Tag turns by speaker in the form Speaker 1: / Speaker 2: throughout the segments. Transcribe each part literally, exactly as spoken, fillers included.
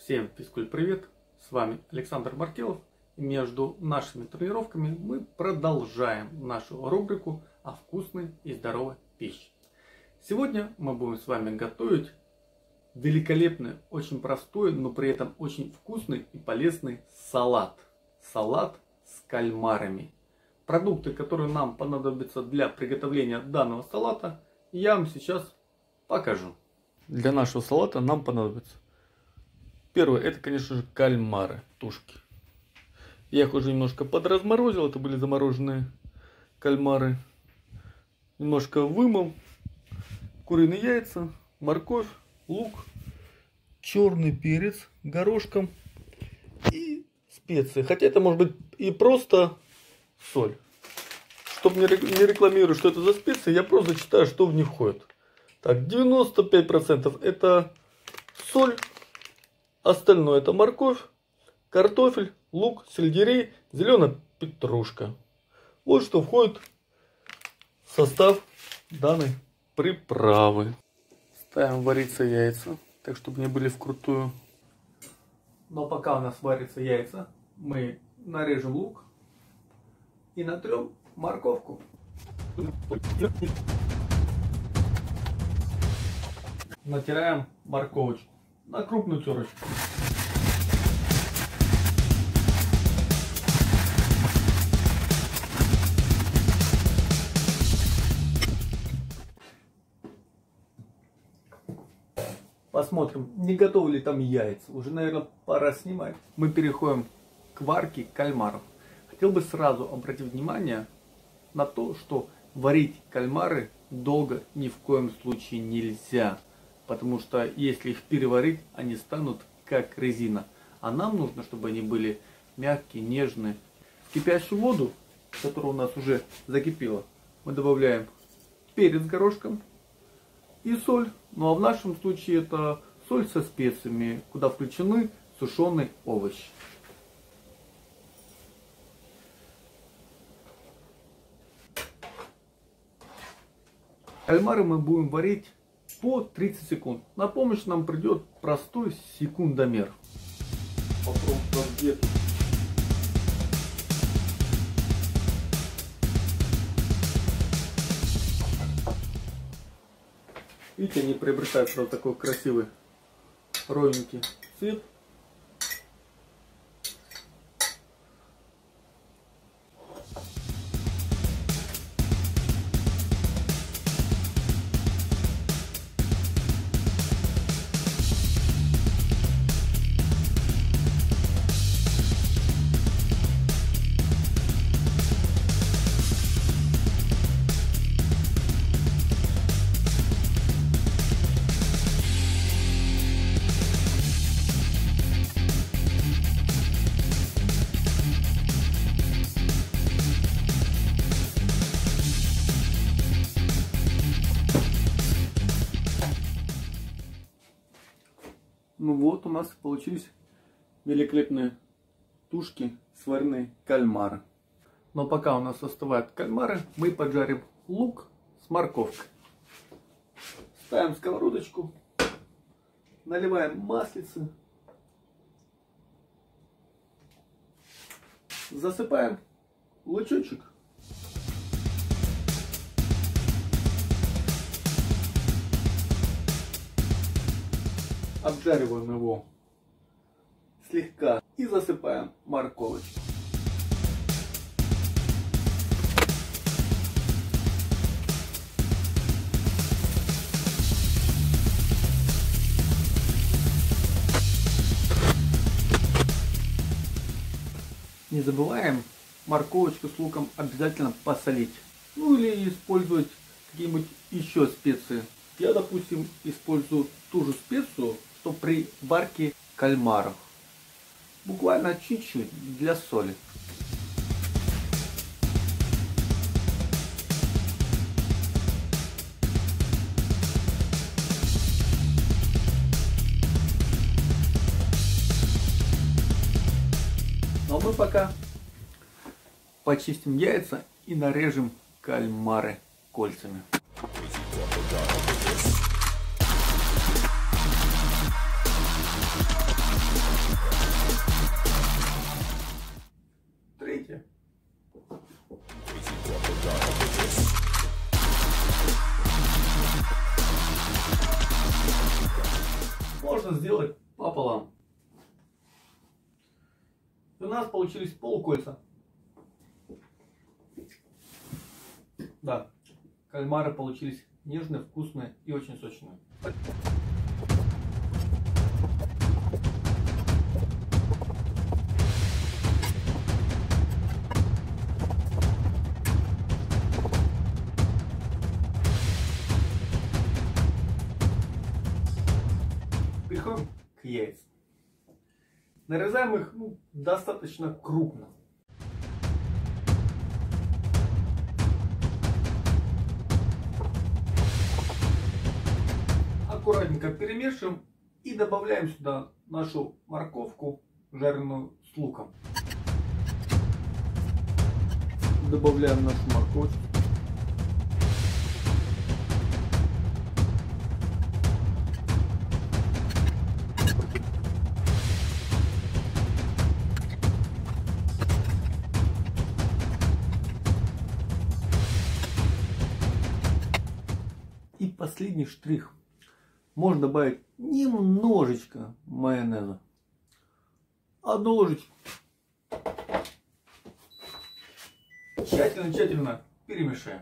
Speaker 1: Всем физкульт привет, с вами Александр Маркелов. И между нашими тренировками мы продолжаем нашу рубрику о вкусной и здоровой пище. Сегодня мы будем с вами готовить великолепный, очень простой, но при этом очень вкусный и полезный салат. Салат с кальмарами. Продукты, которые нам понадобятся для приготовления данного салата, я вам сейчас покажу. Для нашего салата нам понадобится: первое, это, конечно же, кальмары, тушки. Я их уже немножко подразморозил, это были замороженные кальмары. Немножко вымыл. Куриные яйца, морковь, лук, черный перец горошком и специи. Хотя это может быть и просто соль. Чтобы не рекламировать, что это за специи, я просто читаю, что в них входит. Так, девяносто пять процентов это соль. Остальное это морковь, картофель, лук, сельдерей, зеленая петрушка. Вот что входит в состав данной приправы. Ставим вариться яйца, так чтобы не были вкрутую. Но пока у нас варятся яйца, мы нарежем лук и натрем морковку. Натираем морковочку на крупную терочку. Посмотрим, не готовы ли там яйца. Уже, наверное, пора снимать. Мы переходим к варке кальмаров. Хотел бы сразу обратить внимание на то, что варить кальмары долго ни в коем случае нельзя. Потому что если их переварить, они станут как резина. А нам нужно, чтобы они были мягкие, нежные. В кипящую воду, которая у нас уже закипела, мы добавляем перец горошком и соль. Ну а в нашем случае это соль со специями, куда включены сушеные овощи. Кальмары мы будем варить по тридцать секунд. На помощь нам придет простой секундомер. Попробуем где-то. Видите, они приобретают сразу такой красивый ровненький цвет. Ну вот у нас получились великолепные тушки, сваренные кальмары. Но пока у нас остывают кальмары, мы поджарим лук с морковкой. Ставим сковородочку, наливаем маслице, засыпаем лучочек. Обжариваем его слегка и засыпаем морковочку. Не забываем морковочку с луком обязательно посолить. Ну или использовать какие-нибудь еще специи. Я, допустим, использую ту же специю, что при варке кальмаров. Буквально чуть-чуть для соли. Но мы пока почистим яйца и нарежем кальмары кольцами. можно сделать пополам. И у нас получились полукольца. Да, кальмары получились нежные, вкусные и очень сочные. Переходим к яйцам. Нарезаем их ну, достаточно крупно. Аккуратненько перемешиваем и добавляем сюда нашу морковку, жареную с луком. Добавляем нашу морковочку. И последний штрих. Можно добавить немножечко майонеза. Одну ложечку. Тщательно-тщательно перемешаем.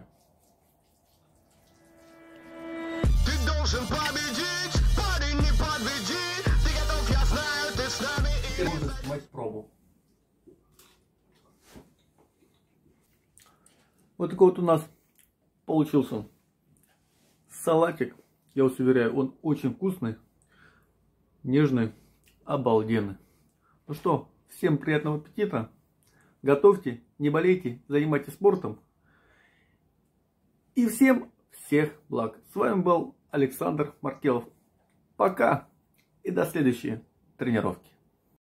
Speaker 2: Ты должен победить, парень, не подведи. Ты готов, я знаю, ты с нами.
Speaker 1: Теперь можно снимать пробу. Вот такой вот у нас получился салатик. Я вас уверяю, он очень вкусный, нежный, обалденный. Ну что, всем приятного аппетита. Готовьте, не болейте, занимайтесь спортом. И всем всех благ. С вами был Александр Маркелов. Пока и до следующей тренировки.